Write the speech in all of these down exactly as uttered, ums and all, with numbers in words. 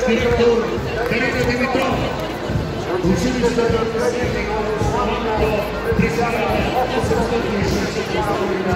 директор Дарина Димитрова. Училището присъединяване осемстотин и шестдесет година.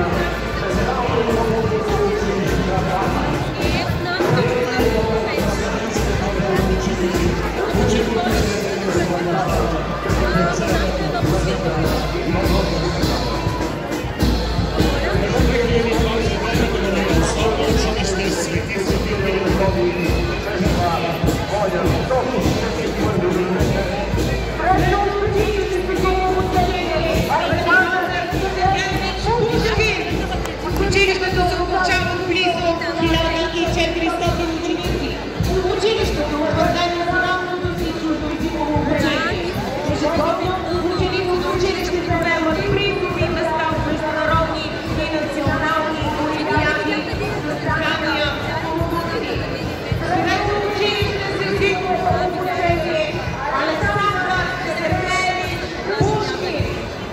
Училището се обучава близо хиляда и четиристотин ученици. Училището утвърдено националното си чуждоезиково обучение. Ежегодно ученици от училището вземат призови места в международни и национални олимпиади, състезания, конкурси. Средно училище с езиково обучение Александър Сергеевич Пушкин.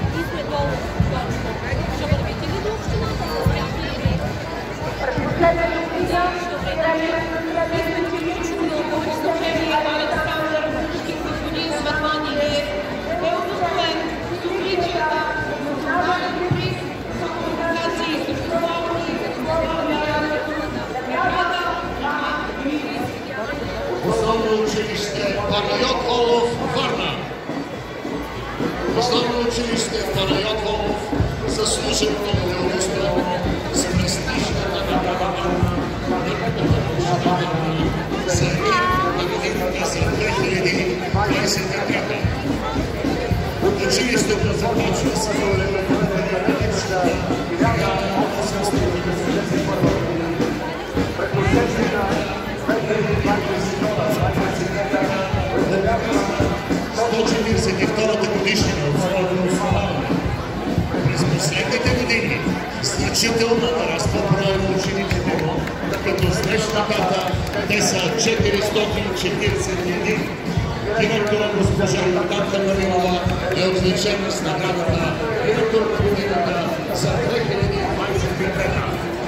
Последната година обучение Александър Пушкин, господин Светлан Илиев, е удостоен с отличията национален приз за организации и съчувствовни Основно училище Панайот Волов, Варна. Основно училище Панайот Волов, заслужено неудостоено с престижната награда за екип на годината за две хиляди двадесет и трета. Училището започва с сто четиридесет и втората годишнина от своето основание. През последните години значително нараства броя на учениците му, като с днешна дата те са четиристотин четиридесет и един. Директора госпожа Наталка Маринова е отличена с наградата директор на годината за две хиляди двадесет и трета.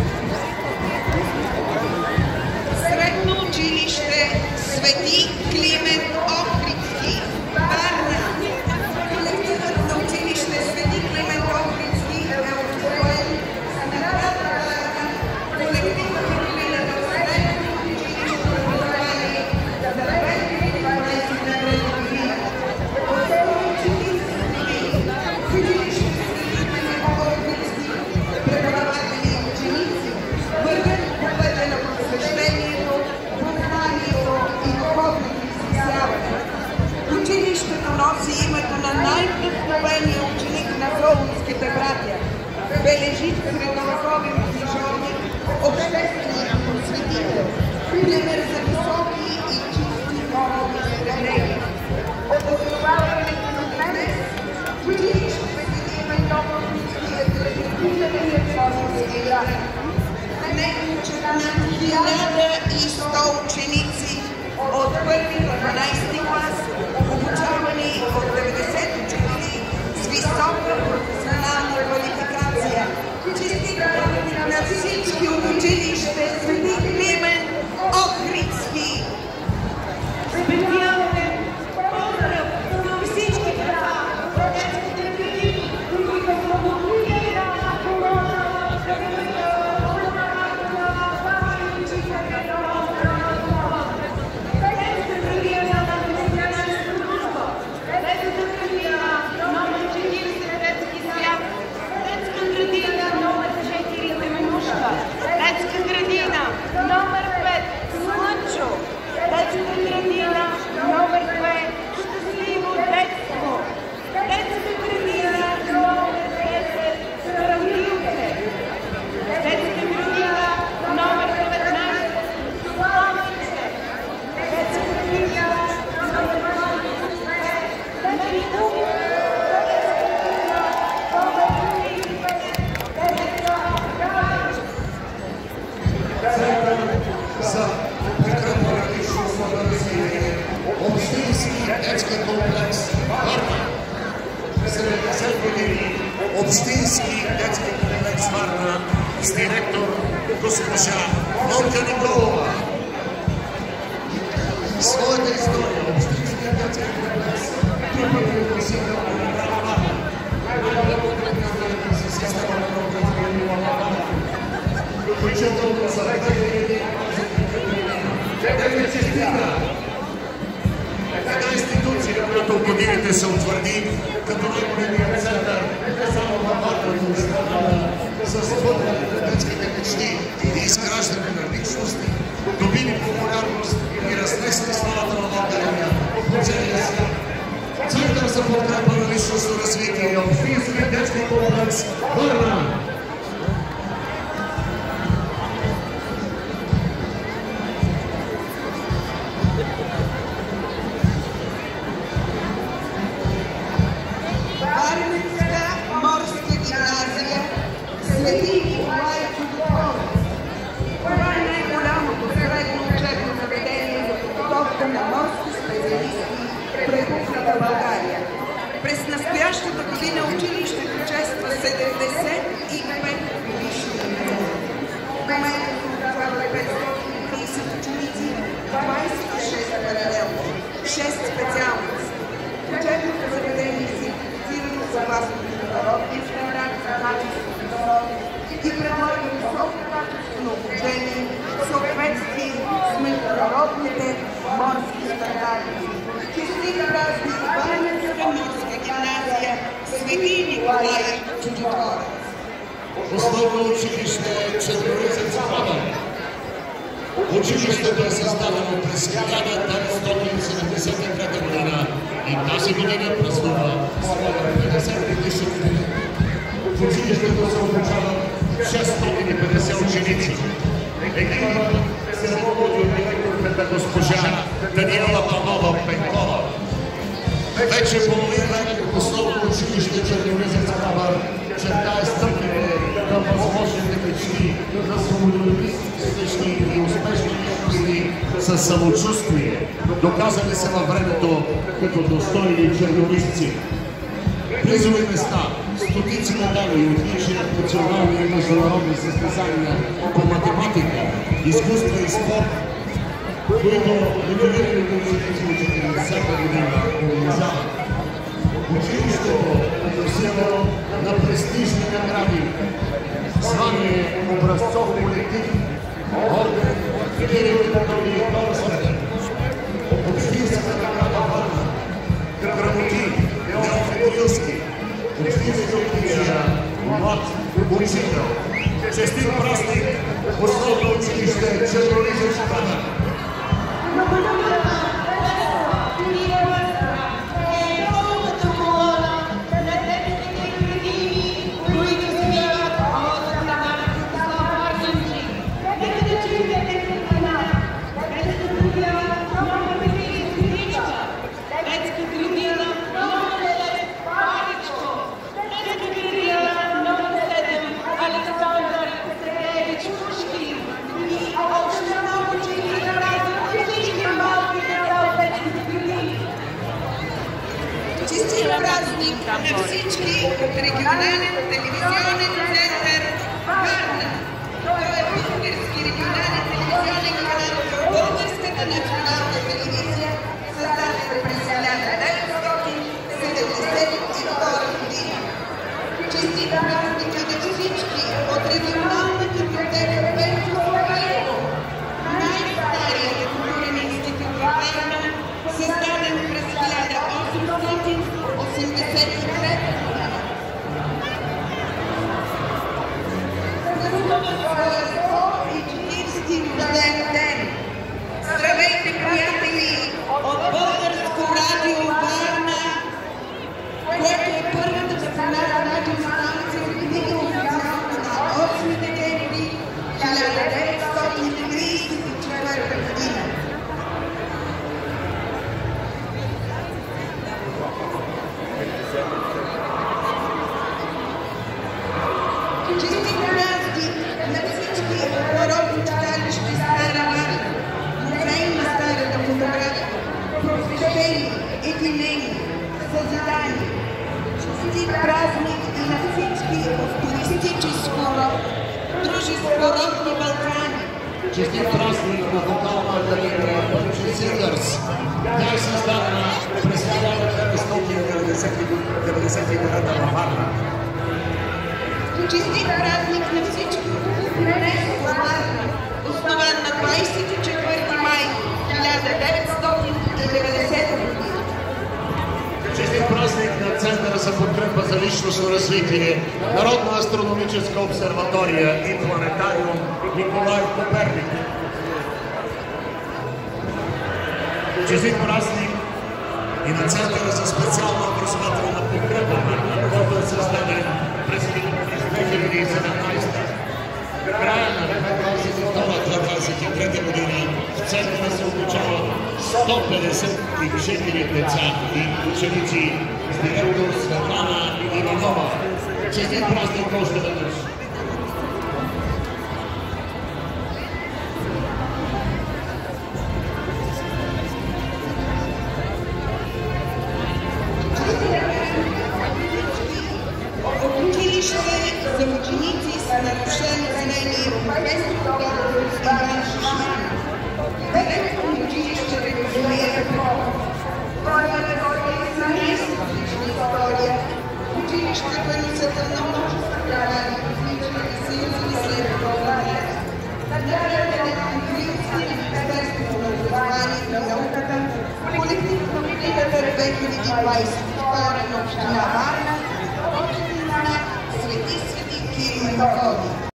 Средно училище Свети Климент Охридски, Варна. Колективът на училище Свети Климент Охридски е удостоен с наградата колективът на Климент Средно училище образование за две хиляди двадесет и трета година. Отделно ученици в училище Свети Климент Охридски, преподаватели и ученици вървят по пътя на просвещението, познанието и духовното изясняване. Училището носи името на най-вдъхновения ученик на солунските братя, бележит средновековен книжовник, обществен просветител, пример за високи и чисти морални стремления. От основаването на днес училището има много традиционният солунски град. На него учат хиляда и сто ученици от първи до дванадесети клас, обучавани от деветдесет учители с висока професионална квалификация. Честита на всички от училище Свети Климент Охридски! Специален поздрав на всички деца в детските градини, които са благословени на корона, детска градина номер пет Слънчо, детска градина номер две Щастливо детство, детска градина номер десет Сравнилке, детска градина номер деветнадесет Славенце, детска градина номер двадесет и две Меридук, за прекрасно славянски общински детски комплекс Варна. седемдесет години общински детски комплекс Варна с директор госпожа Монка Николова. своята история, общинския детски комплекс, трупът е носител на Град Варна, най-непотребната си система на програмиране на Варна, включително за две хиляди четири честина. Една институция, която в годините се утвърди като най-големия център, не само във Варна, но и с футбол на детските мечти и изграждане на личности, добили популярност и разнесли славата на България по целия свят. Център за подкрепа на личностно развитие, общински детски комплекс Варна. Свети Николай Чудотворец. Това е най-голямото средно учебно заведение за подготовка на морски специалисти в Република България. През настоящата година училището чества седемдесет и пет годишнина. В момента се обучават петстотин и тридесет ученици, двадесет и шест паралелно, шест специалности. Учебното заведение е сертифицирано съгласно международния стандарт за качество и предлага високо качествено обучение в съответствие с международните морски стандарти. Честит празник Варненска морска гимназия Свети Николай Чудотворец. Основно училище Черноризец Хабър. Училището е създадено през хиляда деветстотин седемдесет и трета година и тази година празнува своя петдесет годишна година. В училището се обучават шестстотин и петдесет ученици. Екипът се ръководи от директорката госпожа Даниела Панова Пенкова. Вече половин век основно училище Черноризец Хабър чертае стъпките към възможните мечти за самолюбистични и успешни личности с самочувствие, доказали се във времето като достойни черноризци. Призови места, стотици медали и отличия в национални и международни състезания по математика, изкуство и спорт, които регулираните ученици от четиридесета година организават. Училището е носило на престижни награди, звание образцов колектив, орден, директор и Орден, общинската награда Варна, грамоти, Неофитилски, общинска отличия, млад учител. Честит празник, основно училище Черноризец Хабър. Честит празник на всички от регионален телевизионен център Варна. Той е български регионален телевизионен канал в Българската национална телевизия, създаден през хиляда деветстотин седемдесет и втора година. Честит празник на всички от регионалната библиотека Пенчо Славейко, най-старият културен институт в Варна, създаден през хиляда осемстотин осемдесет и трета година. Празнува своя сто и четиридесети рожден ден. Здравейте, приятели, от Българско радио Варна, което е първата национална радиостанция, открита официално на осми декември хиляда деветстотин тридесет и четвърта година. Честит празник на всички от Народно читалище Стара Варна, музей на старата фотография, просвещение, единение, съзидание. Честит празник и на всички от туристическо дружество Родни Балкани. Честит празник на вокална академия Пенчо Сингърс. Тя е създадена през хиляда деветстотин деветдесет и девета във Варна. Честит празник на всички! Днес в Варна, основан на двадесет и четвърти май хиляда деветстотин и деветдесета година. Честит празник на Центъра за подкрепа за личностно развитие, Народна астрономическа обсерватория и планетариум Николай Коперник. Честит празник и на Центъра за специална образователна подкрепа, който е създаден през две хиляди и седемнадесета. В края на две хиляди двадесет и втора - две хиляди двадесет и трета година в Центъра се обучават сто петдесет и четири деца и ученици с директор Светлана Иванова. Честит празник още веднъж! Училище за ученици с нарушено зрение Европейски договор с Иван Шишман. Директор на училище Революция Петрова. Той е единайсет годишна история. Училището е носител на множество награди, различни съюзни след България. Наградата е на Министерството на образованието и науката, колектив на годината две хиляди двадесет и втора на община Варна, Свети Свети Кирил и Методий.